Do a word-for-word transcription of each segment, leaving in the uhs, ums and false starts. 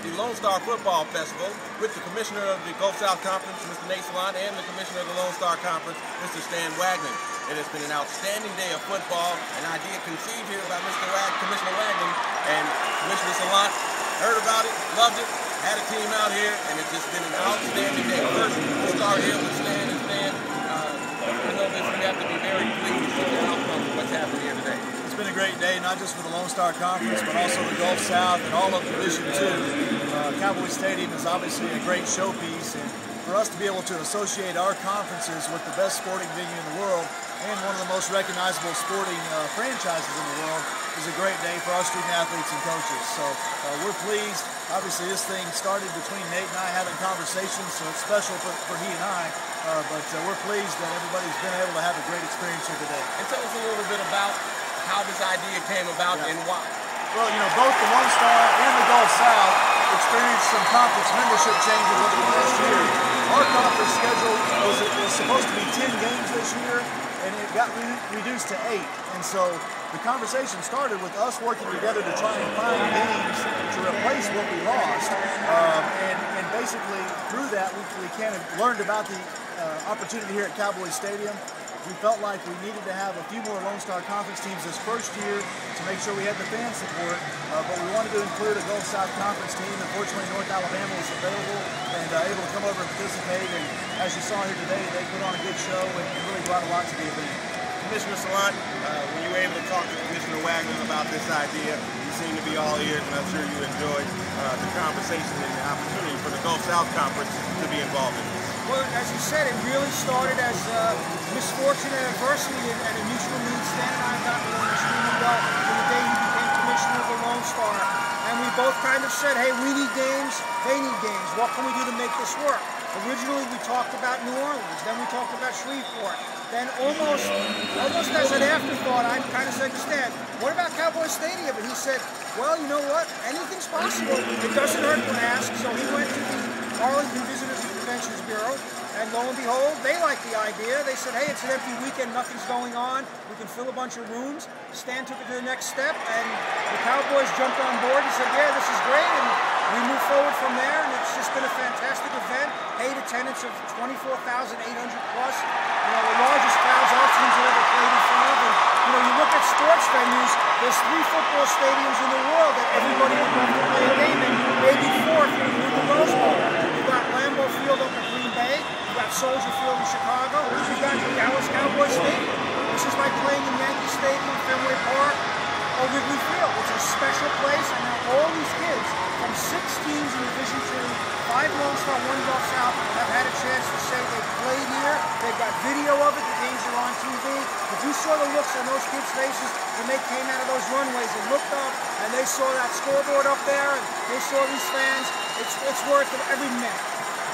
the Lone Star Football Festival with the Commissioner of the Gulf South Conference, Mister Nate Salant, and the Commissioner of the Lone Star Conference, Mister Stan Wagner. It has been an outstanding day of football, an idea conceived here by Mister Wag Commissioner Wagner, and Commissioner Salant heard about it, loved it, had a team out here, and it's just been an outstanding day. First, we'll start here with Stan and Stan. Uh, I know this, we have to be very pleased with the outcome of what's happened here today. It's been a great day, not just for the Lone Star Conference, but also the Gulf South and all of Division two. Uh, Cowboy Stadium is obviously a great showpiece, and for us to be able to associate our conferences with the best sporting venue in the world and one of the most recognizable sporting uh, franchises in the world is a great day for our student athletes and coaches. So uh, we're pleased. Obviously, this thing started between Nate and I having conversations, so it's special for, for he and I. Uh, but uh, we're pleased that everybody's been able to have a great experience here today. And tell us a little bit about how this idea came about yeah. and why. Well, you know, both the Lone Star and the Gulf South experienced some conference membership changes over the last year. Our conference schedule was, was supposed to be ten games this year, and it got re reduced to eight. And so the conversation started with us working together to try and find games to replace what we lost. Um, and, and basically, through that, we, we kind of learned about the uh, opportunity here at Cowboy Stadium. We felt like we needed to have a few more Lone Star Conference teams this first year to make sure we had the fan support, uh, but we wanted to include a Gulf South Conference team. Unfortunately, North Alabama was available and uh, able to come over and participate, and as you saw here today, they put on a good show and really brought a lot to the event. Commissioner Salant, uh, when you were able to talk to Commissioner Wagner about this idea, you seem to be all ears, and I'm sure you enjoyed uh, the conversation and the opportunity for the Gulf South Conference to be involved in this. Well, as you said, it really started as uh, misfortune and adversity and, and a mutual need. Stan and I got along extremely well from the day he became Commissioner of the Lone Star. And we both kind of said, hey, we need games, they need games. What can we do to make this work? Originally, we talked about New Orleans, then we talked about Shreveport. Then almost, almost as an afterthought, I kind of said to Stan, what about Cowboy Stadium? And he said, well, you know what? Anything's possible. It doesn't hurt to ask. So he went to the Arlington Visitors and Conventions Bureau, and lo and behold, they liked the idea. They said, hey, it's an empty weekend, nothing's going on. We can fill a bunch of rooms. Stan took it to the next step, and the Cowboys jumped on board and said, yeah, this is great. And we moved forward from there, and it's just been a fantastic event. Paid attendance of twenty-four thousand eight hundred plus. You know, the largest crowds our teams have ever played in front of. And, you know, you look at sports venues, there's three football stadiums in the world that everybody would love to play a game in. Maybe fourth, you know, the Rose Bowl. You've got Lambeau Field up in Green Bay. You've got Soldier Field in Chicago. You've got Dallas Cowboy Stadium. This is like playing in Yankee Stadium, Fenway Park, or Wrigley Field. It's a special place, and now all these kids from six teams in Division two, five Lone Star, one Gulf South, have had a chance to say they played here. They've got video of it. The games are on T V. If you saw the looks on those kids' faces when they came out of those runways and looked up and they saw that scoreboard up there and they saw these fans, it's, it's worth it every minute.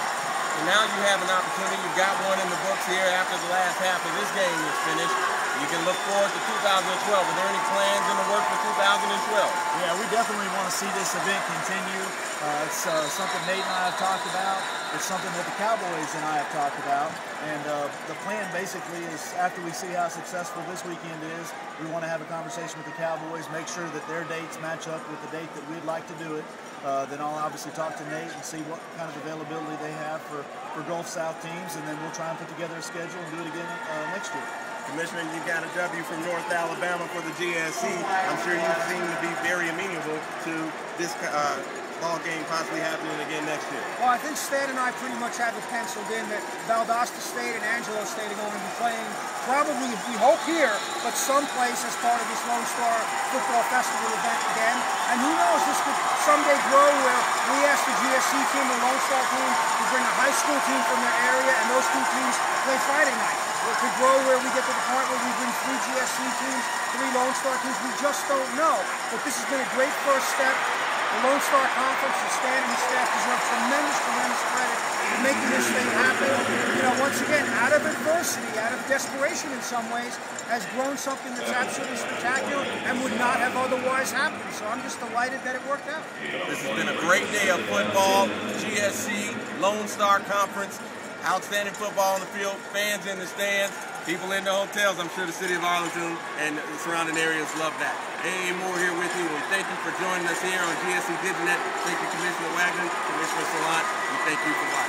And now you have an opportunity. You've got one in the books here after the last half of this game is finished. You can look forward to two thousand twelve. Are there any plans in the works for two thousand twelve? Yeah, we definitely want to see this event continue. Uh, it's uh, something Nate and I have talked about. It's something that the Cowboys and I have talked about. And uh, the plan basically is after we see how successful this weekend is, we want to have a conversation with the Cowboys, make sure that their dates match up with the date that we'd like to do it. Uh, then I'll obviously talk to Nate and see what kind of availability they have for, for Gulf South teams, and then we'll try and put together a schedule and do it again uh, next year. Commissioner, you got a W from North Alabama for the G S C. I'm sure you seem to be very amenable to this uh, ball game possibly happening again next year. Well, I think Stan and I pretty much have it penciled in that Valdosta State and Angelo State are going to be playing probably, we hope here, but someplace as part of this Lone Star Football Festival event again. And who knows, this could someday grow where we ask the G S C team, the Lone Star team, to bring a high school team from their area, and those two teams play Friday night. It could grow where we get to the point where we bring three G S C teams, three Lone Star teams. We just don't know. But this has been a great first step. The Lone Star Conference, the Stan and his staff deserve tremendous, tremendous credit for making this thing happen. You know, once again, out of adversity, out of desperation in some ways, has grown something that's absolutely spectacular and would not have otherwise happened. So I'm just delighted that it worked out. This has been a great day of football, G S C, Lone Star Conference. Outstanding football on the field, fans in the stands. People in the hotels, I'm sure the city of Arlington and the surrounding areas love that. A A Moore here with you. We thank you for joining us here on G S C DigiNet. Thank you, Commissioner Wagner, Commissioner Salant. We thank you for watching.